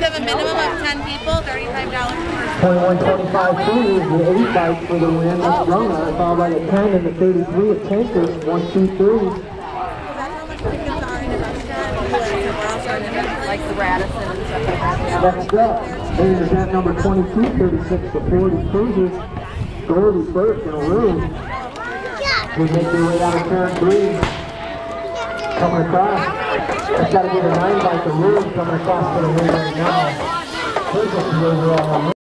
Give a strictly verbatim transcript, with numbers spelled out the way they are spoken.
you have a minimum of ten people, thirty-five dollars per person. twenty-one twenty-five Cruise, the eight bike for the win. That's Rona, followed by the ten and the thirty-three at Tankers, one, two, three. Is that how much tickets are in Nebraska? Like the Radisson and stuff like that? Next up, ladies and gentlemen, number twenty-two, thirty-six to forty Cruisers. Goldie first and Roon. They make their way out of turn three. Coming across. It's got to be the nine bike to Roon coming across for the win right now. Cruisers is overall.